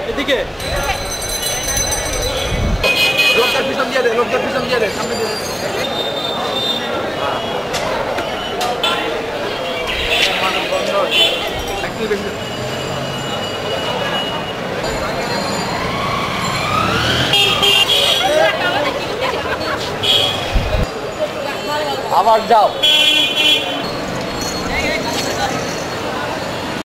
এদিকে লোকটার পিছন দিয়ে দে, লোকটার পিছন দিয়ে দে, সামনে দিয়ে আবার যাও।